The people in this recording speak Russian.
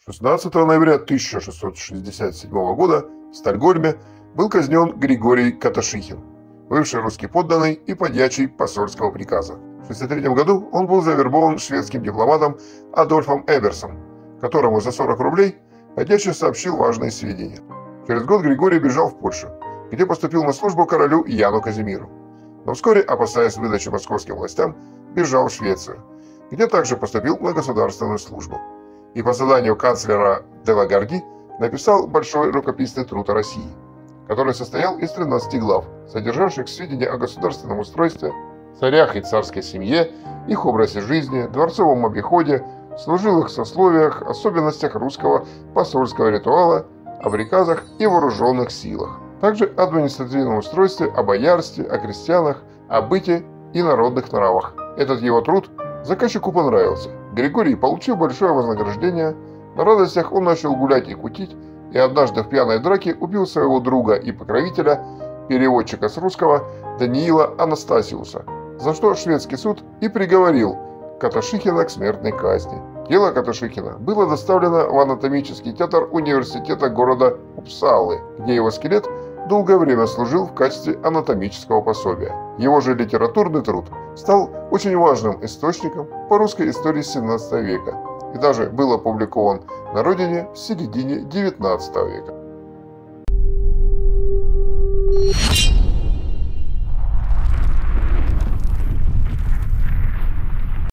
16 ноября 1667 года в Стокгольме был казнен Григорий Каташихин, бывший русский подданный и подьячий посольского приказа. В 1963 году он был завербован шведским дипломатом Адольфом Эберсом, которому за 40 рублей подьячий сообщил важные сведения. Через год Григорий бежал в Польшу, где поступил на службу королю Яну Казимиру. Но вскоре, опасаясь выдачи московским властям, бежал в Швецию, где также поступил на государственную службу. И по заданию канцлера де ла Гардии написал большой рукописный труд о России, который состоял из 13 глав, содержавших сведения о государственном устройстве, царях и царской семье, их образе жизни, дворцовом обиходе, служилых сословиях, особенностях русского посольского ритуала, о приказах и вооруженных силах. Также о административном устройстве, о боярстве, о крестьянах, о быте и народных нравах. Этот его труд заказчику понравился. Григорий получил большое вознаграждение. На радостях он начал гулять и кутить, и однажды в пьяной драке убил своего друга и покровителя, переводчика с русского Даниила Анастасиуса, за что шведский суд и приговорил Каташихина к смертной казни. Тело Каташихина было доставлено в анатомический театр университета города Упсалы, где его скелет долгое время служил в качестве анатомического пособия. Его же литературный труд стал очень важным источником по русской истории 17 века и даже был опубликован на родине в середине 19 века.